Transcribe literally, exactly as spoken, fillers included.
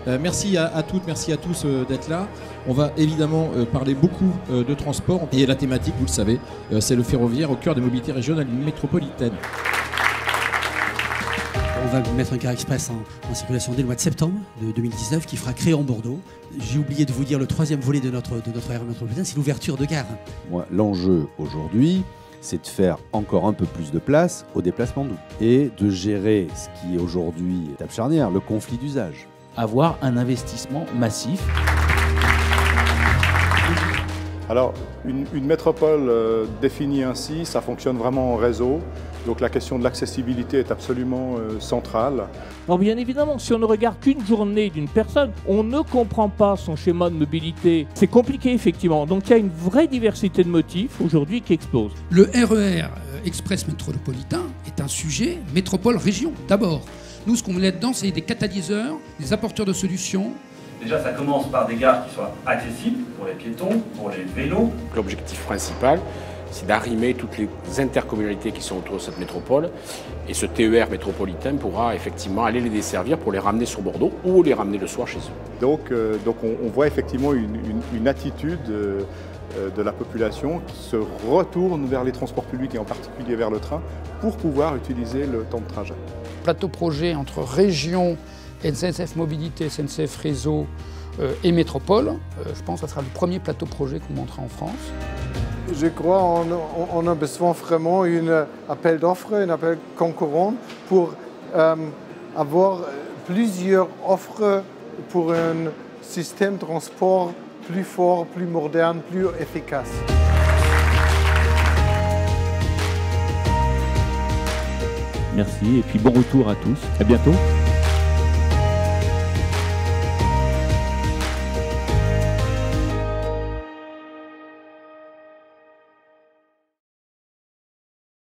Euh, merci à, à toutes, merci à tous euh, d'être là. On va évidemment euh, parler beaucoup euh, de transport et la thématique, vous le savez, euh, c'est le ferroviaire au cœur des mobilités régionales et métropolitaines. On va mettre un car express en, en circulation dès le mois de septembre de deux mille dix-neuf qui fera Créon-Bordeaux. J'ai oublié de vous dire le troisième volet de notre, de notre aire métropolitaine, c'est l'ouverture de gares. Moi, l'enjeu aujourd'hui, c'est de faire encore un peu plus de place au déplacement doux et de gérer ce qui est aujourd'hui étape charnière, le conflit d'usage. Avoir un investissement massif. Alors, une, une métropole euh, définie ainsi, ça fonctionne vraiment en réseau. Donc la question de l'accessibilité est absolument euh, centrale. Alors bien évidemment, si on ne regarde qu'une journée d'une personne, on ne comprend pas son schéma de mobilité. C'est compliqué effectivement. Donc il y a une vraie diversité de motifs aujourd'hui qui explose. Le R E R Express métropolitain est un sujet métropole-région d'abord. Nous, ce qu'on met là-dedans, c'est des catalyseurs, des apporteurs de solutions. Déjà, ça commence par des gares qui soient accessibles pour les piétons, pour les vélos. L'objectif principal, c'est d'arrimer toutes les intercommunalités qui sont autour de cette métropole. Et ce T E R métropolitain pourra effectivement aller les desservir pour les ramener sur Bordeaux ou les ramener le soir chez eux. Donc, euh, donc on, on voit effectivement une, une, une attitude euh, de la population qui se retourne vers les transports publics et en particulier vers le train pour pouvoir utiliser le temps de trajet. Plateau projet entre région, S N C F Mobilité, S N C F Réseau euh, et Métropole. Euh, je pense que ce sera le premier plateau projet qu'on montera en France. Je crois qu'on a besoin vraiment d'un appel d'offres, un appel concurrent pour euh, avoir plusieurs offres pour un système de transport plus fort, plus moderne, plus efficace. Merci et puis bon retour à tous. À bientôt.